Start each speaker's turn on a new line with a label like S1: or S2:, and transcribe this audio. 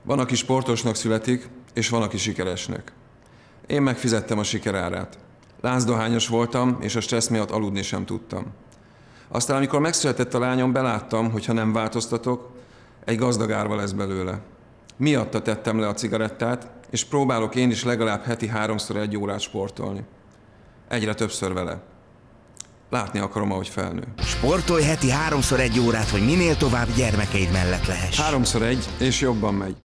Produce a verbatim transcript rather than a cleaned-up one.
S1: Van, aki sportosnak születik, és van, aki sikeresnek. Én megfizettem a sikerárát. Lázdohányos voltam, és a stressz miatt aludni sem tudtam. Aztán, amikor megszületett a lányom, beláttam, hogy ha nem változtatok, egy gazdag árva lesz belőle. Miatta tettem le a cigarettát, és próbálok én is legalább heti háromszor egy órát sportolni. Egyre többször vele. Látni akarom, ahogy felnő.
S2: Sportolj heti háromszor egy órát, hogy minél tovább gyermekeid mellett lehess.
S1: Háromszor egy, és jobban megy.